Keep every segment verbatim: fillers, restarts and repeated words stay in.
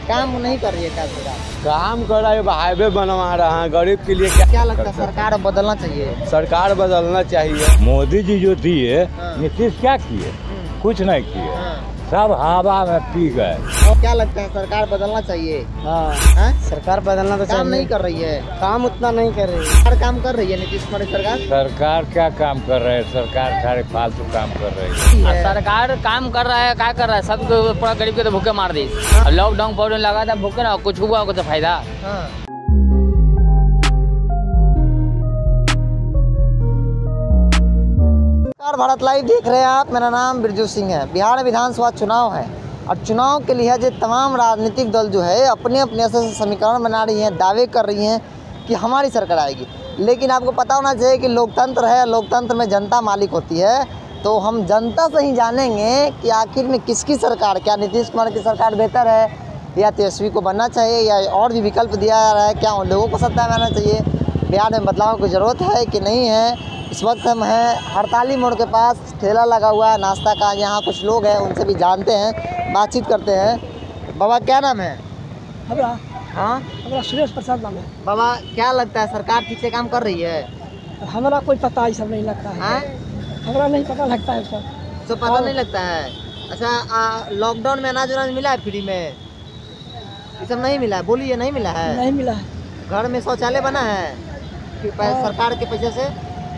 काम नहीं कर रही है क्या सरकार? काम कर रहा है, हाईवे बनवा रहा है गरीब के लिए। क्या क्या लगता है सरकार बदलना चाहिए? सरकार बदलना चाहिए। मोदी जी जो दिए, हाँ। नीतीश क्या किए? कुछ नहीं किए, हाँ। सब हवा में पी गए। और क्या लगता है सरकार बदलना चाहिए? हाँ, हाँ? सरकार बदलना तो काम चाहिए। नहीं कर रही है, काम उतना नहीं कर रही है। सरकार काम कर रही है नीतीश कुमार की सरकार। सरकार क्या काम कर रहे हैं? सरकार सारे फालतू काम कर रही है। है। सरकार काम कर रहा है, क्या कर रहा है? सब पूरा गरीब के तो भूखे मार दी। हाँ। लॉकडाउन फॉकडाउन लगा था, भूखे ना कुछ हुआ को तो फायदा। हाँ। नमस्कार, भारत लाइव देख रहे हैं आप। मेरा नाम बिरजू सिंह है। बिहार में विधानसभा चुनाव है और चुनाव के लिहाजे तमाम राजनीतिक दल जो है अपने अपने से समीकरण बना रही हैं, दावे कर रही हैं कि हमारी सरकार आएगी। लेकिन आपको पता होना चाहिए कि लोकतंत्र है, लोकतंत्र में जनता मालिक होती है। तो हम जनता से ही जानेंगे कि आखिर में किसकी सरकार, क्या नीतीश कुमार की सरकार बेहतर है या तेजस्वी को बनना चाहिए या और भी विकल्प दिया जा रहा है, क्या उन लोगों को सत्ता में आना चाहिए, बिहार में बदलाव की ज़रूरत है कि नहीं है। इस वक्त हम हैं हड़ताली मोड़ के पास, ठेला लगा हुआ है नाश्ता का। यहाँ कुछ लोग हैं, उनसे भी जानते हैं, बातचीत करते हैं। बाबा क्या नाम है? हमरा हाँ हमरा सुरेश प्रसाद नाम है। बाबा क्या लगता है सरकार ठीक से काम कर रही है? हमारा कोई पता ये सब नहीं लगता है। हाँ? हमारा नहीं पता लगता है सब। तो पता नहीं लगता है। अच्छा, लॉकडाउन में अनाज वनाज मिला है फ्री में? ये सब नहीं मिला है? बोलिए नहीं मिला है? नहीं मिला है। घर में शौचालय बना है कि पै- हाँ। सरकार के पैसे से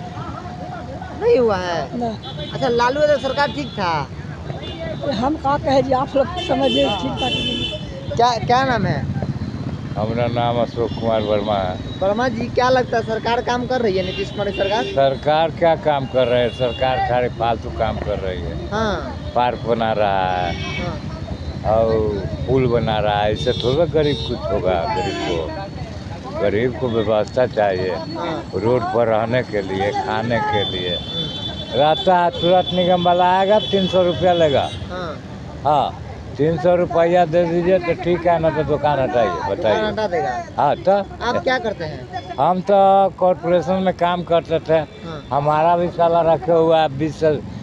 नहीं हुआ है? ना अच्छा, लालू यादव सरकार ठीक था। अरे हम कहा कहे जी, आप लोग समझिए ठीक था कि नहीं। क्या क्या नाम है? हमारा नाम अशोक कुमार वर्मा है। वर्मा जी, क्या लगता है सरकार काम कर रही है नीतीश कुमार की सरकार? सरकार क्या काम कर रहे हैं? सरकार सारे फालतू काम कर रही है। हाँ। पार्क बना रहा है हाँ। और पुल बना रहा है। इससे थोड़ा गरीब कुछ होगा। गरीब को गरीब को व्यवस्था चाहिए, हाँ। रोड पर रहने के लिए, खाने के लिए रहता है। तुरंत निगम वाला आएगा, तीन सौ रुपया लेगा। हाँ। हाँ, तीन सौ रुपया दे दीजिए तो ठीक है, ना तो दुकान हटाइए। दुकान बताइए। हटा देगा। हाँ, तो आप क्या करते हैं? हम तो कॉरपोरेशन में काम करते थे। हाँ। हमारा भी साला रखे हुआ है, बीस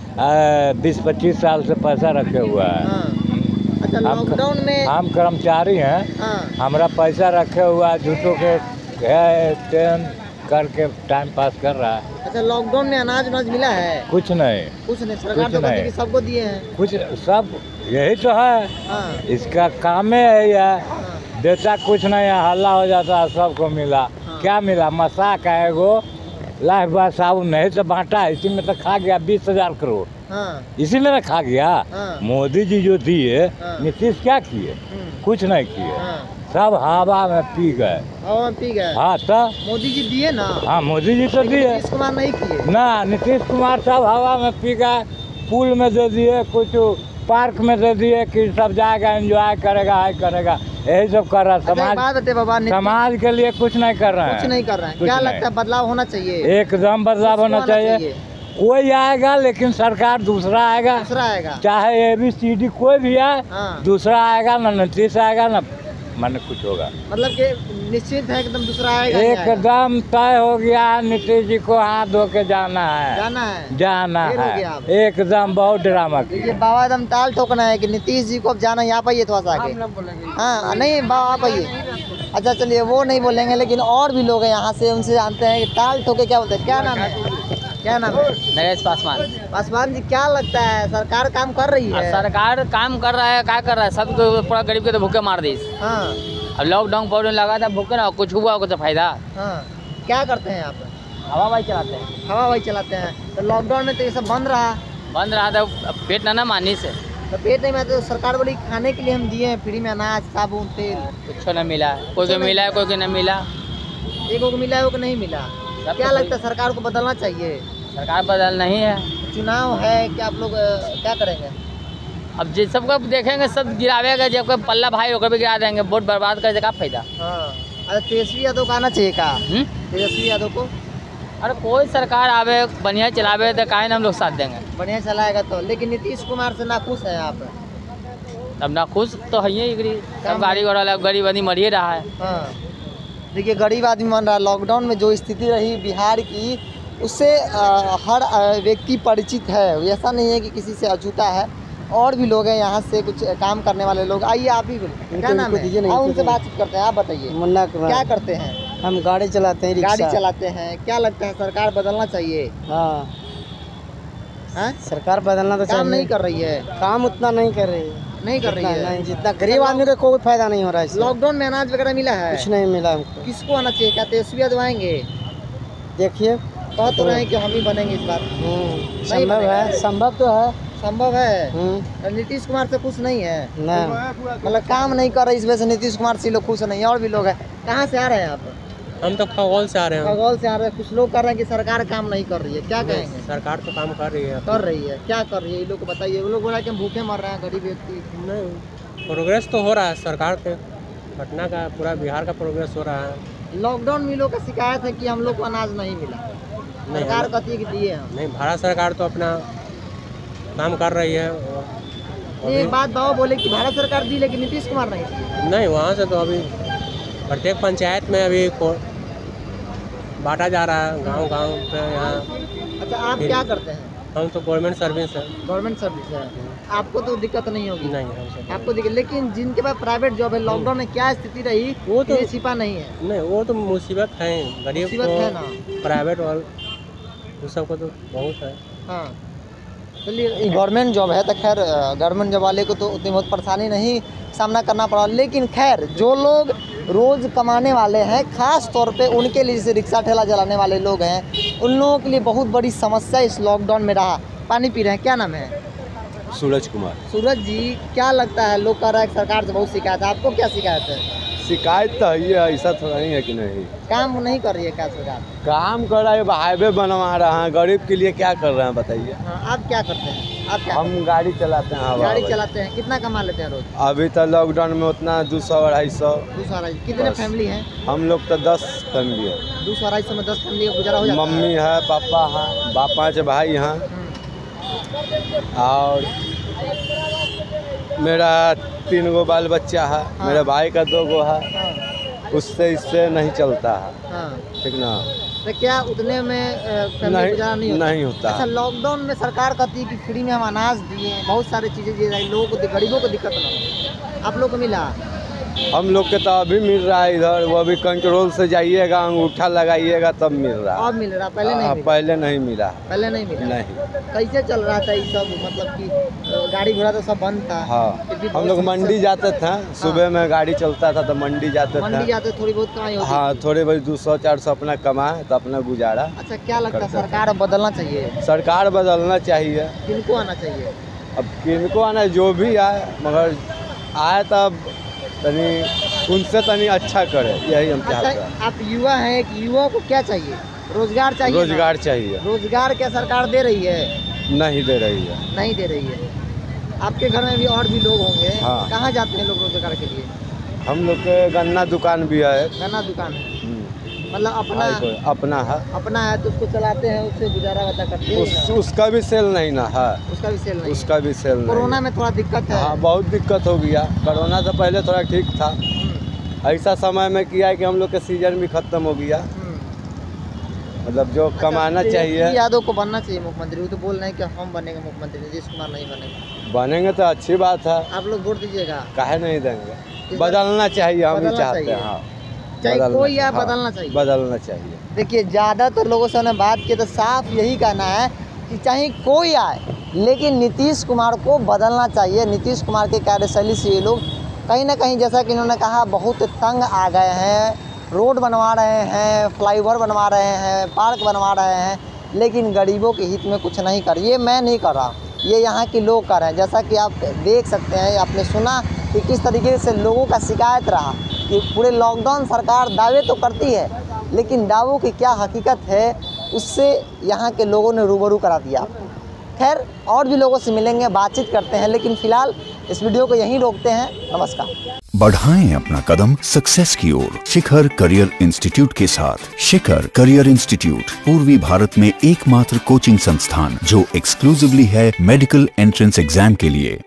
बीस पच्चीस साल से पैसा रखे हुआ है। हाँ। अच्छा, हम- लॉकडाउन में। हम कर्मचारी हैं, हाँ। हमारा पैसा रखे हुआ है, झूठों के ट्रेन करके टाइम पास कर रहा है। अच्छा, लॉकडाउन में अनाज वनाज मिला है? कुछ नहीं, कुछ नहीं, सरकार कुछ तो कहती नहीं। कि सबको दिए हैं। कुछ सब यही तो है, हाँ। इसका काम है यह। हाँ। देता कुछ नहीं है, हल्ला हो जाता है, सबको मिला। हाँ। क्या मिला? मसाक है एगो, लाइफ बाय साबुन नहीं तो बांटा है, इसी में तो खा गया बीस हजार करोड़, हाँ। इसी में तो खा गया। हाँ। मोदी जी जो दिए, हाँ। नीतीश क्या किए? हम्म। कुछ नहीं किए, हाँ। सब हवा में पी गए। हवा में पी गए। हाँ, तो मोदी जी दिए ना। हाँ, मोदी जी तो लेकिन दिए नीतीश कुमार नहीं किए। ना। नीतीश कुमार सब हवा में पी गए। पुल में दे दिए, कुछ पार्क में दे दिए कि सब जाएगा, एंजॉय करेगा, हाई करेगा, यही सब कर रहा है। अच्छा, एक समाज बात बताइए बाबा, नीतीश समाज के लिए कुछ नहीं कर रहे हैं। कुछ नहीं कर रहे हैं। कुछ क्या नहीं। लगता है बदलाव होना चाहिए? एकदम बदलाव होना किसको आना चाहिए। कोई आएगा लेकिन सरकार दूसरा आएगा। दूसरा आएगा। चाहे ए बी सी डी कोई भी आए, हाँ। दूसरा आएगा, ना नीतीश आएगा, ना मन कुछ होगा। मतलब कि निश्चित है एकदम दूसरा आएगा ही आएगा। एकदम तय हो गया है, नीतीश जी को हाथ धो के जाना है। जाना है। जाना फिर हो है गया अब। एकदम। बहुत ड्रामा देखिए किया। बाबा एकदम ताल ठोकना है कि नीतीश जी को अब जाना है। यहाँ पाइए थोड़ा सा आगे। हाँ, नहीं बाबा आप आइए। अच्छा चलिए, वो नहीं बोलेंगे, लेकिन और भी लोग हैं यहाँ से, उनसे जानते हैं कि ताल ठोके क्या बोलते हैं। क्या नाम है? क्या नाम है? नरेश पासवान। पासवान जी, क्या लगता है सरकार काम कर रही है? सरकार काम कर रहा है, क्या कर रहा है? सब पूरा गरीब के तो भूखे मार दी। हाँ। अब लॉकडाउन फॉकडाउन लगा था, भूखे ना कुछ हुआ को तो फायदा। हाँ। क्या करते हैं आप? हवा भाई चलाते हैं। हवा वही चलाते हैं। तो लॉकडाउन में तो ये सब बंद रहा, बंद रहा था, पेट ना ना मानी से तो पेट नहीं में तो सरकार बोली खाने के लिए हम दिए हैं फ्री में अनाज, साबुन, तेल। कुछ न मिला। कोई को मिला है, कोई को न मिला। एक को मिला है, एक को नहीं मिला। सब क्या तो लगता है सरकार को बदलना चाहिए? सरकार बदल नहीं है। चुनाव है कि आप लोग अ, क्या करेंगे? अब जिस सबका देखेंगे सब गिरावेगा, जब कोई पल्ला भाई होकर भी गिरा देंगे, वोट बर्बाद कर देगा, फायदा। हाँ। अरे तेजस्वी यादव को आना चाहिए का? हम्म? तेजस्वी यादव को अरे कोई सरकार आवे बढ़िया चलावे तो काहे ना हम लोग साथ देंगे। बढ़िया चलाएगा तो। लेकिन नीतीश कुमार से नाखुश है आप? अब ना खुश तो है ही, सब गाड़ी घोड़ा लग गरीब आदमी मर ही रहा है। हाँ। देखिए गरीब आदमी मान रहा है। लॉकडाउन में जो स्थिति रही बिहार की, उससे आ, हर आ, व्यक्ति परिचित है। ऐसा नहीं है कि किसी से अछूता है। और भी लोग हैं यहाँ से कुछ काम करने वाले लोग, आइए आप भी बोलिए। क्या नाम है? हाँ, उनसे बातचीत करते हैं। आप बताइए मुन्ना क्या करते हैं? हम गाड़ी चलाते हैं, गाड़ी चलाते हैं। क्या लगता है सरकार बदलना चाहिए? हाँ, हाँ? सरकार बदलना तो काम नहीं कर रही है, काम उतना नहीं कर रही है, नहीं कर रही है। नहीं, जितना गरीब आदमी को कोई फायदा नहीं हो रहा है। लॉकडाउन में अनाज वगैरह मिला है? कुछ नहीं मिला हमको। किसको आना चाहिए? क्या तेजस्वी यादव आएंगे? देखिए, कह तो रहे हैं कि हम ही बनेंगे इस बार। संभव है, संभव तो है, संभव है। नीतीश कुमार से खुश नहीं है? नहीं, मतलब काम नहीं कर रहे, इस वजह से नीतीश कुमार से लोग खुश नहीं है। और भी लोग हैं। कहाँ से आ रहे हैं आप? हम तो खगोल से आ रहे हैं। खगोल से आ रहे हैं। कुछ लोग कह रहे हैं कि सरकार काम नहीं कर रही है, क्या कहेंगे? सरकार तो काम कर रही है। कर रही है, क्या कर रही है? ये लोग को बताइए। वो लोग बोल रहे हैं कि हम भूखे मर रहे हैं, गरीब व्यक्ति। नहीं, प्रोग्रेस तो हो रहा है सरकार के, पटना का पूरा बिहार का प्रोग्रेस हो रहा है। लॉकडाउन में लोग का शिकायत है कि हम लोग को अनाज नहीं मिला, सरकार कहती है कि दिए हम। नहीं, भारत सरकार तो अपना काम कर रही है। एक बात बाबा बोले कि भारत सरकार दी लेकिन नीतीश कुमार नहीं दी। नहीं, वहाँ से तो अभी प्रत्येक पंचायत में अभी बांटा जा रहा है, गांव गांव पे। यहाँ अच्छा, आप क्या करते हैं? हम तो गवर्नमेंट सर्विस है। गवर्नमेंट सर्विस है, आपको तो दिक्कत नहीं होगी? नहीं, हमसे आपको दिक्कत, लेकिन जिनके पास प्राइवेट जॉब है, लॉकडाउन में क्या स्थिति रही वो तो ये छिपा नहीं है। नहीं, वो तो मुसीबत है, गरीब मुसीबत है ना। को प्राइवेट और उस सबको तो बहुत है। हाँ, चलिए, गवर्नमेंट जॉब है तो खैर गवर्नमेंट जॉब वाले को तो उतनी बहुत परेशानी नहीं सामना करना पड़ा। लेकिन खैर जो लोग रोज़ कमाने वाले हैं, ख़ास तौर पे उनके लिए, जैसे रिक्शा ठेला चलाने वाले लोग हैं, उन लोगों के लिए बहुत बड़ी समस्या इस लॉकडाउन में रहा। पानी पी रहे हैं। क्या नाम है? सूरज कुमार। सूरज जी, क्या लगता है? लोग कह रहे हैं कि सरकार से बहुत शिकायत है, आपको क्या शिकायत है? शिकायत तो है, ऐसा तो नहीं है कि नहीं। काम नहीं कर रही है क्या सरकार? काम कर रहा है, हाईवे बनवा रहा है, गरीब के लिए क्या कर रहे हैं बताइए। हाँ, आप क्या करते हैं? आप क्या हम गाड़ी चलाते हैं। गाड़ी चलाते हैं। कितना कमा लेते हैं रोज? अभी तो लॉकडाउन में उतना दो सौ अढ़ाई सौ। दो सौ अढ़ाई कितने फैमिली हैं? हम लोग तो दस फैमिली है। दो सौ अढ़ाई सौ में दस फैमिली का गुजारा हो जाता है? मम्मी है, पापा है, बाप पाँच भाई हैं, और मेरा तीन गो बाल बच्चा है। हाँ। मेरे भाई का दो गो है। हाँ। उससे इससे नहीं चलता है। हाँ। ठीक ना। तो क्या उतने में फैमिली गुजारा नहीं होता? नहीं होता। अच्छा, लॉकडाउन में सरकार कहती है कि फ्री में हम अनाज दिए, बहुत सारी चीज़ें दिए, लोगों को, गरीबों को दिक्कत ना हो। आप लोग को मिला? हम लोग के तो अभी मिल रहा है इधर, वो अभी कंट्रोल से जाइएगा, अंगूठा लगाइएगा तब मिल रहा है। अब मिल रहा, पहले नहीं आ, मिला? पहले नहीं मिला। पहले नहीं मिला? नहीं। कैसे चल रहा था ये सब? मतलब कि गाड़ी घोड़ा तो सब बंद था। हाँ, फिर भी हम लोग बहुत मंडी जाते थे। सुबह में गाड़ी चलता था तो मंडी जाते मंडी थे। जाते थोड़ी बहुत कमाई होती? हाँ, थोड़े बहुत दो सौ चार सौ अपना कमाए तो अपना गुजारा। अच्छा, क्या लगता है करते सरकार अब बदलना चाहिए? सरकार बदलना चाहिए। किनको आना चाहिए? अब किनको आना, जो भी आए, मगर आए तब तनी उनसे तनी अच्छा करे, यही हम चाहते अच्छा, हैं। आप युवा हैं, कि युवा को क्या चाहिए? रोजगार चाहिए? रोजगार ना? चाहिए। रोजगार क्या सरकार दे रही है? नहीं दे रही है। नहीं दे रही है। आपके घर में भी और भी लोग होंगे। हाँ। कहाँ जाते हैं लोग रोजगार के लिए? हम लोग के गन्ना दुकान भी है। गन्ना दुकान है, हम्म। मतलब अपना अपना है। अपना है तो उसको चलाते हैं, उससे गुजारा वता करते हैं उस, ना? उसका भी सेल नहीं ना है। उसका भी सेल नहीं उसका भी सेल नहीं। कोरोना में थोड़ा दिक्कत है। हाँ, बहुत दिक्कत हो गया। कोरोना से पहले थोड़ा ठीक था। हम्म, ऐसा समय में किया है कि हम लोग का सीजन भी खत्म हो गया। हम्म। मतलब जो कमाना अच्छा, चाहिए। तेजस्वी यादव को बनना चाहिए मुख्यमंत्री। वो तो बोल रहे हैं कि हम बनेंगे मुख्यमंत्री, नीतीश कुमार नहीं बनेंगे। बनेंगे तो अच्छी बात है, आप लोग वोट दीजिएगा? काहे नहीं देंगे। बदलना चाहिए, हम ही बदलना चाहते चाहिए। हैं। हाँ, चाहे बदलना- कोई या हाँ, बदलना चाहिए? बदलना चाहिए। देखिए, ज़्यादातर लोगों से उन्होंने बात की तो साफ यही कहना है कि चाहे कोई आए, लेकिन नीतीश कुमार को बदलना चाहिए। नीतीश कुमार के कार्यशैली से ये लोग कहीं ना कहीं, जैसा कि इन्होंने कहा, बहुत तंग आ गए हैं। रोड बनवा रहे हैं, फ्लाईओवर बनवा रहे हैं, पार्क बनवा रहे हैं, लेकिन गरीबों के हित में कुछ नहीं कर। ये मैं नहीं कर रहा, ये यहाँ के लोग कर रहे हैं। जैसा कि आप देख सकते हैं, आपने सुना कि किस तरीके से लोगों का शिकायत रहा कि पूरे लॉकडाउन सरकार दावे तो करती है, लेकिन दावों की क्या हकीकत है उससे यहाँ के लोगों ने रूबरू करा दिया। खैर, और भी लोगों से मिलेंगे, बातचीत करते हैं, लेकिन फिलहाल इस वीडियो को यहीं रोकते हैं। नमस्कार। बढ़ाएं अपना कदम सक्सेस की ओर शिखर करियर इंस्टीट्यूट के साथ। शिखर करियर इंस्टीट्यूट पूर्वी भारत में एकमात्र कोचिंग संस्थान जो एक्सक्लूसिवली है मेडिकल एंट्रेंस एग्जाम के लिए।